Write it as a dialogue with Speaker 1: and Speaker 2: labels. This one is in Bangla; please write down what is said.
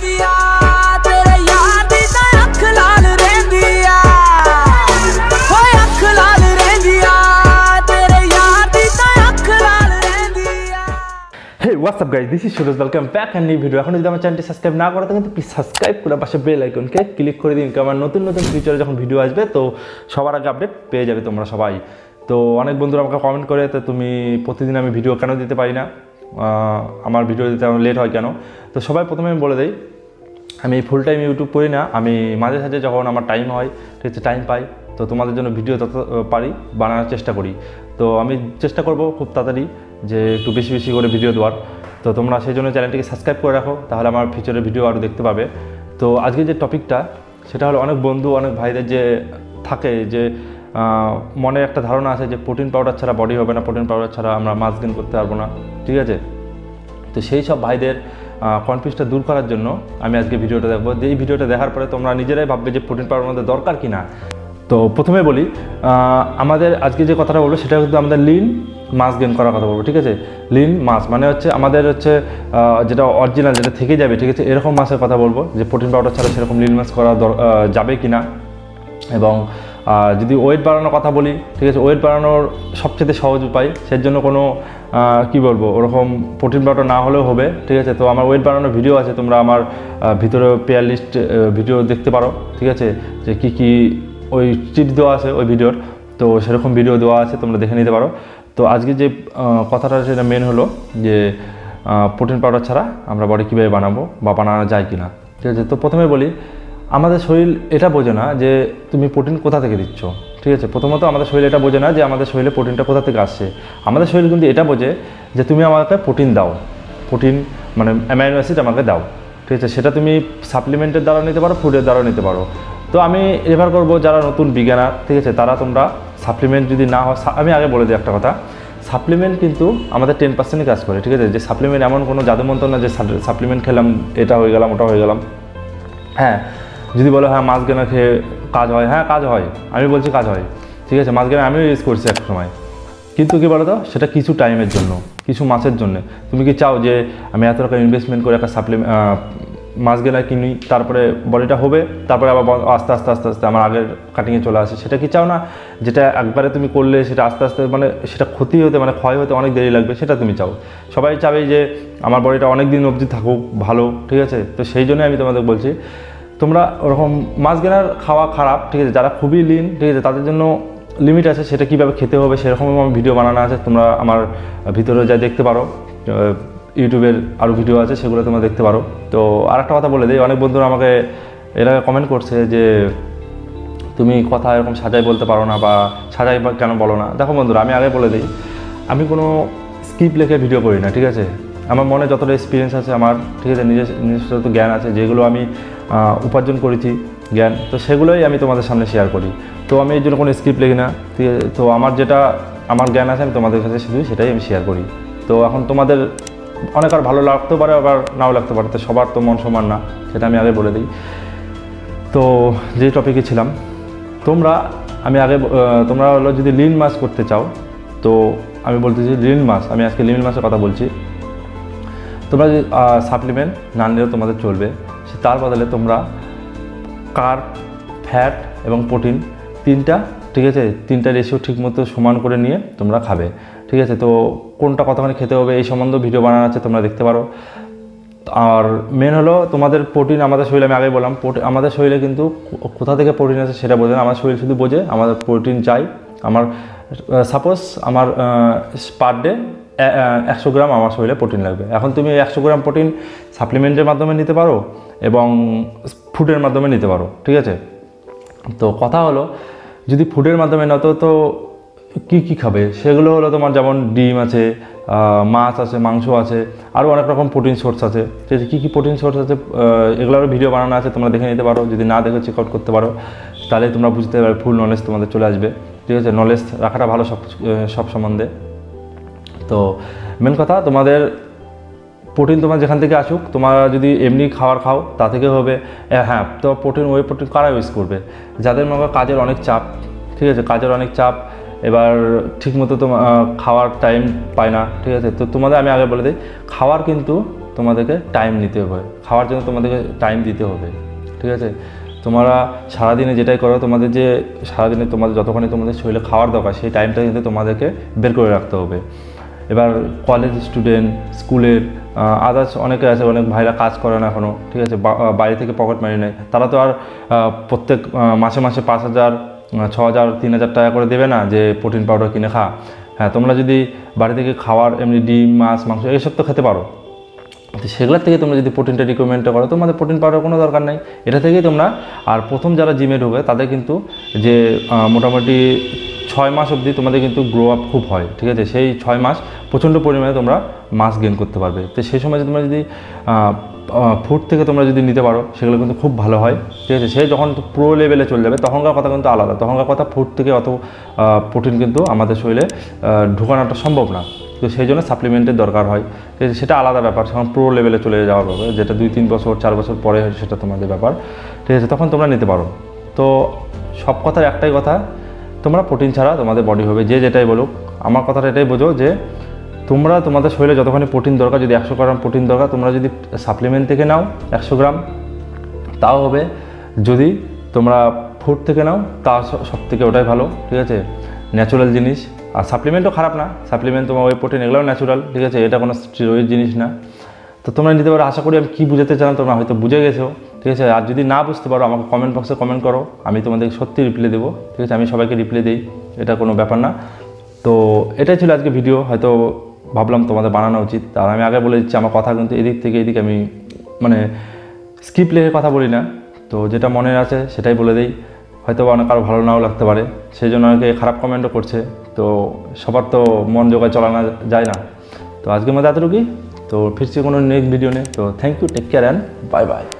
Speaker 1: ਰਹਿੰਦੀਆਂ ਤੇਰੇ ਯਾਰ ਦੀ ਤਾਂ ਅੱਖ ਲਾਲ ਰਹਿੰਦੀਆਂ ਹੋਏ ਅੱਖ ਲਾਲ ਰਹਿੰਦੀਆਂ ਤੇਰੇ ਯਾਰ ਦੀ ਤਾਂ ਅੱਖ ਲਾਲ ਰਹਿੰਦੀਆਂ।
Speaker 2: Hey, what's up guys? This is Suraj. Welcome back and new video. এখন যদি আমার চ্যানেলটি সাবস্ক্রাইব না করে থাকেন তো প্লিজ সাবস্ক্রাইব করে পাশে বেল আইকনকে ক্লিক করে দিন, কারণ নতুন নতুন ফিচারে যখন ভিডিও আসবে তো সবার আগে আপডেট পেয়ে যাবে তোমরা সবাই। তো অনেক বন্ধুরা আমাকে কমেন্ট করে তো তুমি প্রতিদিন আমি ভিডিও কেন দিতে পারি না, আমার ভিডিও দিতে আমার লেট হয় কেন। তো সবাই প্রথমে আমি বলে দিই, আমি ফুল টাইম ইউটিউব করি না, আমি মাঝে সাঝে যখন আমার টাইম হয়, ঠিক আছে, টাইম পাই তো তোমাদের জন্য ভিডিও তত পারি বানানোর চেষ্টা করি। তো আমি চেষ্টা করব খুব তাড়াতাড়ি যে একটু বেশি বেশি করে ভিডিও দেওয়ার। তো তোমরা সেই জন্য চ্যানেলটিকে সাবস্ক্রাইব করে রাখো, তাহলে আমার ফিউচারের ভিডিও আরও দেখতে পাবে। তো আজকে যে টপিকটা সেটা হলো, অনেক বন্ধু অনেক ভাইদের যে থাকে যে মনে একটা ধারণা আছে যে প্রোটিন পাউডার ছাড়া বডি হবে না, প্রোটিন পাউডার ছাড়া আমরা মাস গেইন করতে পারবো না, ঠিক আছে। তো সেই সব ভাইদের কনফিউজটা দূর করার জন্য আমি আজকে ভিডিওটা দেখবো। যে এই ভিডিওটা দেখার পরে তোমরা নিজেরাই ভাববে যে প্রোটিন পাউডার আমাদের দরকার কি না। তো প্রথমে বলি, আমাদের আজকে যে কথাটা বলবো সেটা কিন্তু আমাদের লিন মাস গেইন করার কথা বলবো, ঠিক আছে। লিন মাস মানে হচ্ছে আমাদের হচ্ছে যেটা অরিজিনাল, যেটা থেকে যাবে, ঠিক আছে, এরকম মাসের কথা বলবো যে প্রোটিন পাউডার ছাড়া সেরকম লিন মাস করা যাবে কি না। এবং যদি ওয়েট বাড়ানোর কথা বলি, ঠিক আছে, ওয়েট বাড়ানোর সবচেয়ে সহজ উপায়, সের জন্য কোনো কী বলবো ওরকম প্রোটিন পাউডার না হলেও হবে, ঠিক আছে। তো আমার ওয়েট বাড়ানোর ভিডিও আছে, তোমরা আমার ভিতরে পেয়ার লিস্ট ভিডিও দেখতে পারো, ঠিক আছে, যে কী কী ওই টিপস দেওয়া আছে ওই ভিডিওর, তো সেরকম ভিডিও দেওয়া আছে, তোমরা দেখে নিতে পারো। তো আজকে যে কথাটা সেটা মেন হলো যে প্রোটিন পাউডার ছাড়া আমরা বডি কীভাবে বানাবো বা বানানো যায় কি না, ঠিক আছে। তো প্রথমে বলি, আমাদের শরীর এটা বোঝে না যে তুমি প্রোটিন কোথা থেকে দিচ্ছ, ঠিক আছে। প্রথমত আমাদের শরীর এটা বোঝে না যে আমাদের শরীরে প্রোটিনটা কোথা থেকে আসছে। আমাদের শরীর কিন্তু এটা বোঝে যে তুমি আমাকে প্রোটিন দাও, প্রোটিন মানে অ্যামাইনো অ্যাসিড আমাকে দাও, ঠিক আছে। সেটা তুমি সাপ্লিমেন্টের দ্বারা নিতে পারো, ফুডের দ্বারাও নিতে পারো। তো আমি রেফার করবো যারা নতুন বিজ্ঞানার, ঠিক আছে, তারা তোমরা সাপ্লিমেন্ট যদি না হয়, আমি আগে বলে দিই একটা কথা, সাপ্লিমেন্ট কিন্তু আমাদের 10%ই কাজ করে, ঠিক আছে। যে সাপ্লিমেন্ট এমন কোনো জাদুমন্ত্র না যে সাপ্লিমেন্ট খেলাম এটা হয়ে গেলাম ওটা হয়ে গেলাম। হ্যাঁ, যদি বলো হ্যাঁ মাস গেইনার খেয়ে কাজ হয়, হ্যাঁ কাজ হয়, আমি বলছি কাজ হয়, ঠিক আছে। মাস গেইনার আমিও ইউজ করছি এক সময়, কিন্তু কী বলো তো, সেটা কিছু টাইমের জন্য, কিছু মাসের জন্য। তুমি কি চাও যে আমি এত টাকা ইনভেস্টমেন্ট করে একটা মাস গেইনার কিনি, তারপরে বডিটা হবে, তারপরে আবার আস্তে আস্তে আস্তে আস্তে আমার আগের কাটিংয়ে চলে আসে? সেটা কি চাও না? যেটা একবারে তুমি করলে সেটা আস্তে আস্তে মানে সেটা ক্ষতি হতে মানে ক্ষয় হতে অনেক দেরি লাগবে, সেটা তুমি চাও? সবাই চাবে যে আমার বডিটা অনেক দিন অবধি থাকুক ভালো, ঠিক আছে। তো সেই জন্য আমি তোমাদের বলছি, তোমরা ওরকম মাস গেইনার খাওয়া খারাপ, ঠিক আছে। যারা খুবই লিন, ঠিক আছে, তাদের জন্য লিমিট আছে, সেটা কীভাবে খেতে হবে সেরকম আমার ভিডিও বানানো আছে, তোমরা আমার ভিতরে যা দেখতে পারো, ইউটিউবের আরও ভিডিও আছে সেগুলো তোমরা দেখতে পারো। তো আর একটা কথা বলে দিই, অনেক বন্ধুরা আমাকে এরা কমেন্ট করছে যে তুমি কথা এরকম সাজাই বলতে পারো না বা সাজাই কেন বলো না। দেখো বন্ধুরা, আমি আগে বলে দিই, আমি কোনো স্ক্রিপ্ট লিখে ভিডিও করি না, ঠিক আছে। আমার মনে যতটা এক্সপিরিয়েন্স আছে আমার, ঠিক আছে, নিজস্ব যত জ্ঞান আছে, যেগুলো আমি উপার্জন করেছি জ্ঞান, তো সেগুলোই আমি তোমাদের সামনে শেয়ার করি। তো আমি এই জন্য কোনো স্ক্রিপ্ট লিখি না, ঠিক আছে। তো আমার যেটা আমার জ্ঞান আছে আমি তোমাদের কাছে শুধু সেটাই আমি শেয়ার করি। তো এখন তোমাদের অনেক আর ভালো লাগতেও পারে, আবার নাও লাগতে পারে, তো সবার তো মন সমান না, সেটা আমি আগে বলে দিই। তো যেই টপিকে ছিলাম, তোমরা হলো যদি লিন মাস করতে চাও, তো আমি বলতেছি লিন মাস, আমি আজকে লিন মাসের কথা বলছি। তোমরা যদি সাপ্লিমেন্ট না নিলেও তোমাদের চলবে, তার বদলে তোমরা কার্ব, ফ্যাট এবং প্রোটিন তিনটা, ঠিক আছে, তিনটা রেশিও ঠিকমতো সমান করে নিয়ে তোমরা খাবে, ঠিক আছে। তো কোনটা কতখানি খেতে হবে এই সম্বন্ধে ভিডিও বানানো আছে, তোমরা দেখতে পারো। আর মেন হলো তোমাদের প্রোটিন, আমাদের শরীরে আমি আগে বললাম আমাদের শরীরে কিন্তু কোথা থেকে প্রোটিন আছে সেটা বোঝে না, আমার শরীর শুধু বোঝে আমাদের প্রোটিন চাই। আমার সাপোজ আমার পার ডে 100 গ্রাম আমার শরীরে প্রোটিন লাগবে। এখন তুমি 100 গ্রাম প্রোটিন সাপ্লিমেন্টের মাধ্যমে নিতে পারো এবং ফুডের মাধ্যমে নিতে পারো, ঠিক আছে। তো কথা হলো, যদি ফুডের মাধ্যমে নাও তো কী কী খাবে সেগুলো হলো তোমার, যেমন ডিম আছে, মাছ আছে, মাংস আছে, আরও অনেক রকম প্রোটিন সোর্স আছে, ঠিক আছে। কী কী প্রোটিন সোর্স আছে এগুলোরও ভিডিও বানানো আছে, তোমরা দেখে নিতে পারো। যদি না দেখে চেক আউট করতে পারো, তাহলে তোমরা বুঝতে পারবে, ফুল নলেজ তোমাদের চলে আসবে, ঠিক আছে। নলেজ রাখাটা ভালো সব সম্বন্ধে। তো মেন কথা, তোমাদের প্রোটিন তোমার যেখান থেকে আসুক, তোমার যদি এমনি খাবার খাও তা থেকে হবে। হ্যাঁ, তো প্রোটিন কারা ইউজ করবে? যাদের মনে কাজের অনেক চাপ, ঠিক আছে, কাজের অনেক চাপ, এবার ঠিকমতো তোমার খাওয়ার টাইম পায় না, ঠিক আছে। তো তোমাদের আমি আগে বলে দিই, খাওয়ার কিন্তু তোমাদেরকে টাইম নিতে হবে, খাওয়ার জন্য তোমাদেরকে টাইম দিতে হবে, ঠিক আছে। তোমরা সারাদিনে যেটাই করো, তোমাদের যে সারাদিনে তোমাদের যতক্ষণে তোমাদের শরীরে খাওয়ার দরকার সেই টাইমটা কিন্তু তোমাদেরকে বের করে রাখতে হবে। এবার কলেজ স্টুডেন্ট, স্কুলের আদার্স অনেকে আছে, অনেক ভাইরা কাজ করে না এখনও, ঠিক আছে, বাইরে থেকে পকেট মারি নেয়, তারা তো আর প্রত্যেক মাসে 5,000, 6,000, 3,000 টাকা করে দেবে না যে প্রোটিন পাউডার কিনে খা। হ্যাঁ, তোমরা যদি বাড়ি থেকে খাওয়ার এমনি ডিম, মাছ, মাংস এইসব তো খেতে পারো, তো সেগুলোর থেকে তোমরা যদি প্রোটিনটা রিকমেন্ডটা করো, তোমাদের প্রোটিন পাউডার কোনো দরকার নেই, এটা থেকেই তোমরা। আর প্রথম যারা জিমে ঢোকে তাদের কিন্তু যে মোটামুটি 6 মাস অবধি তোমাদের কিন্তু গ্রো আপ খুব হয়, ঠিক আছে। সেই 6 মাস প্রচণ্ড পরিমাণে তোমরা মাস গেইন করতে পারবে। তো সেই সময় তোমরা যদি ফুড থেকে তোমরা যদি নিতে পারো সেগুলো কিন্তু খুব ভালো হয়, ঠিক আছে। সে যখন প্রো লেভেলে চলে যাবে তখনকার কথা কিন্তু আলাদা, তখনকার কথা ফুড থেকে অত প্রোটিন কিন্তু আমাদের শরীরে ঢোকানোটা সম্ভব না, তো সেই জন্য সাপ্লিমেন্টের দরকার হয়, ঠিক আছে। সেটা আলাদা ব্যাপার, যখন প্রো লেভেলে চলে যাওয়ার ব্যাপার, যেটা 2-3 বছর 4 বছর পরে হয় সেটা তোমাদের ব্যাপার, ঠিক আছে, তখন তোমরা নিতে পারো। তো সব কথার একটাই কথা, তোমরা প্রোটিন ছাড়া তোমাদের বডি হবে, যে যেটাই বলুক, আমার কথাটা এটাই বোঝো যে তোমরা তোমাদের শরীরে যতখানি প্রোটিন দরকার, যদি 100 গ্রাম প্রোটিন দরকার, তোমরা যদি সাপ্লিমেন্ট থেকে নাও 100 গ্রাম তাও হবে, যদি তোমরা ফুড থেকে নাও তা সব থেকে ওটাই ভালো, ঠিক আছে, ন্যাচুরাল জিনিস। আর সাপ্লিমেন্টও খারাপ না, সাপ্লিমেন্ট তোমার ওই প্রোটিন এগুলোও ন্যাচুরাল, ঠিক আছে, এটা কোনো স্টেরয়েড জিনিস না। তো তোমরা নিতে পারো, আশা করি আমি কী বুঝাতে চান তোমরা হয়তো বুঝে গেছো, ঠিক আছে। আর যদি না বুঝতে পারো আমাকে কমেন্ট বক্সে কমেন্ট করো, আমি তোমাদের সত্যি রিপ্লাই দেবো, ঠিক আছে, আমি সবাইকে রিপ্লাই দিই, এটা কোনো ব্যাপার না। তো এটাই ছিল আজকে ভিডিও, হয়তো ভাবলাম তোমাদের বানানো উচিত। আর আমি আগে বলে দিচ্ছি, আমার কথা কিন্তু এদিক থেকে এদিক আমি মানে স্কিপ লেগে কথা বলি না, তো যেটা মনে আছে সেটাই বলে দিই, হয়তো অনেক কারো ভালো নাও লাগতে পারে, সেই জন্য অনেকে খারাপ কমেন্টও করছে, তো সবার তো মন জোগায় চলানো যায় না। তো আজকের মধ্যে এতটুকুই, তো ফিরছি কোনো নেক্সট ভিডিও নিয়ে। তো thank you, take care and bye by.